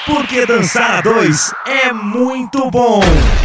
Porque dançar a dois é muito bom.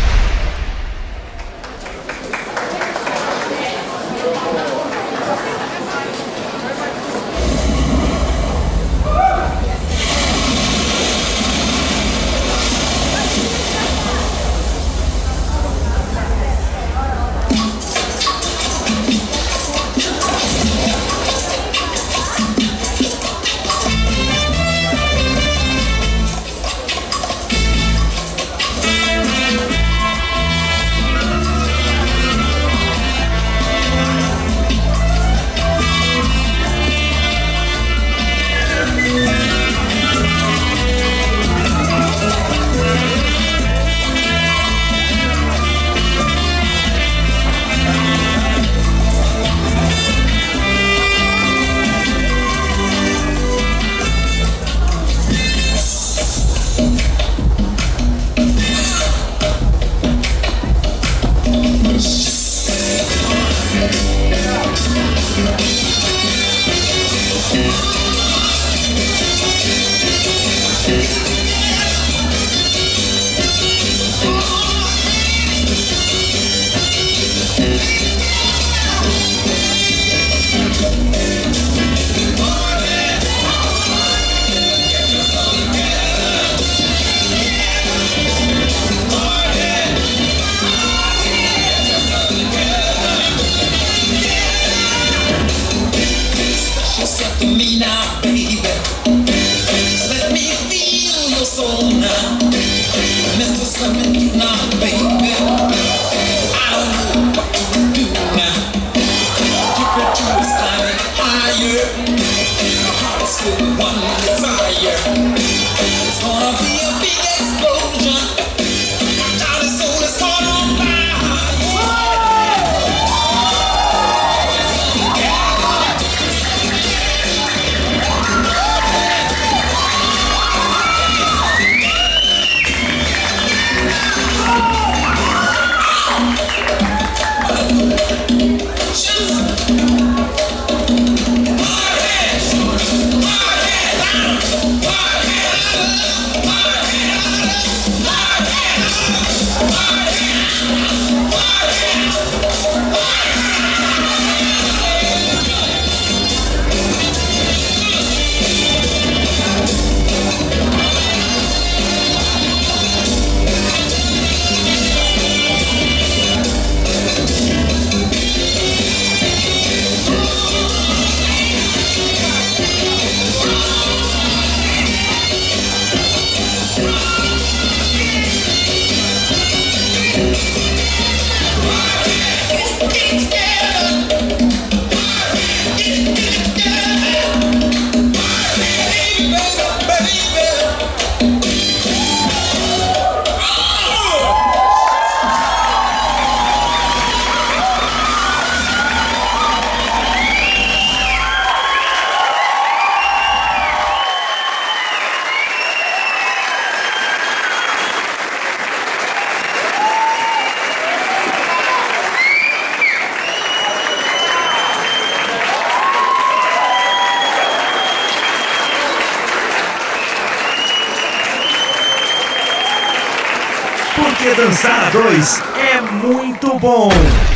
Me now, baby. Let me feel your soul now. Mr. Slimming now, baby. I don't know what to do now. Temperature is climbing higher. My heart is still one desire. It's gonna be a big explosion. My darling soul is caught on fire. Porque dançar a dois é muito bom.